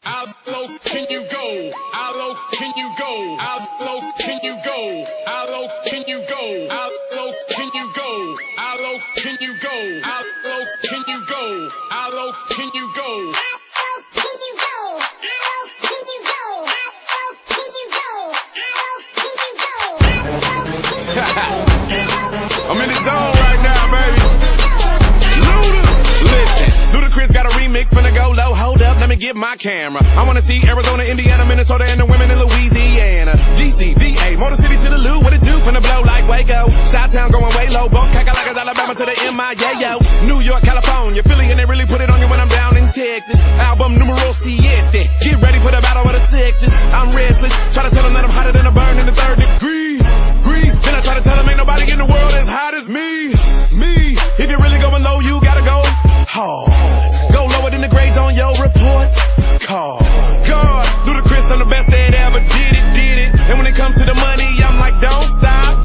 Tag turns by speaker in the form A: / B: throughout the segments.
A: How low can you go? How low can you go? How low can you go? How low can you go? How low can you go? How low can you go? How low can you go? How low can you go?
B: I'm in the zone right now, baby. Listen, Ludacris got a remix, finna go low, hold up, let me get my camera. I wanna see Arizona, Indiana, Minnesota, and the women in Louisiana. GC, VA, Motor City to the Lou, what it do? Finna blow like Waco. Chi-Town going way low, bump Kakalaka's Alabama to the MIA, yo. New York, California, Philly, and they really put it on you when I'm down in Texas. Album numero siete, get ready for the battle of the sexes. I'm restless, try to tell them that I'm hotter than a burn in the 3rd degree. Then I try to tell them ain't nobody in the world as hot as me. If you're really going low, you gotta go hard. Go lower than the grades on your report card. God, Ludacris, I'm the best that ever did it. And when it comes to the money, I'm like, don't stop.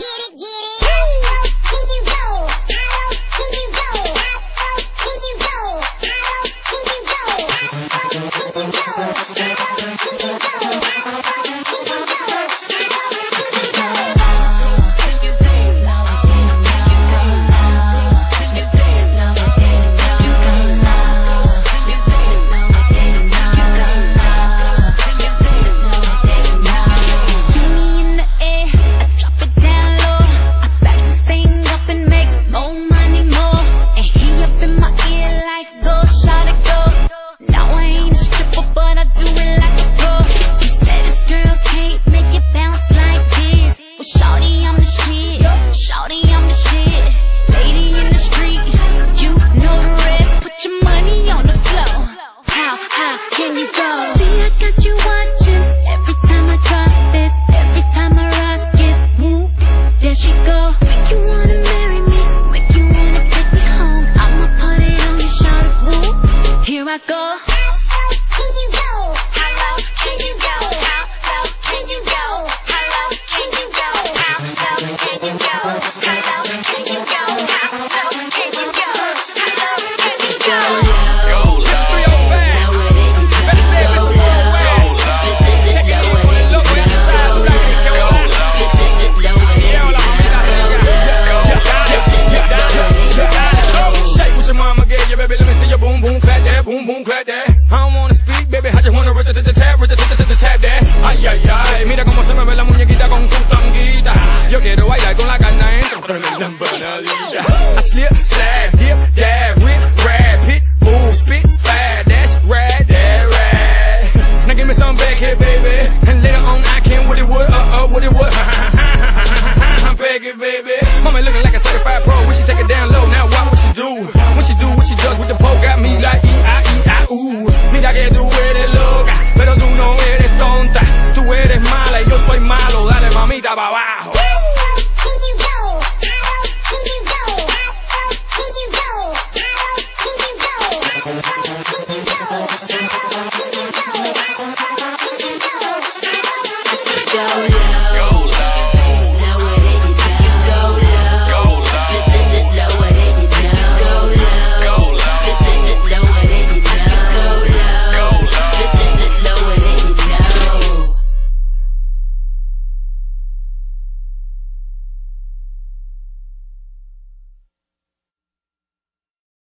C: Mira cómo se me ve la muñequita con su tanguita. Yo quiero bailar con la carne dentro, tremenda empanadita.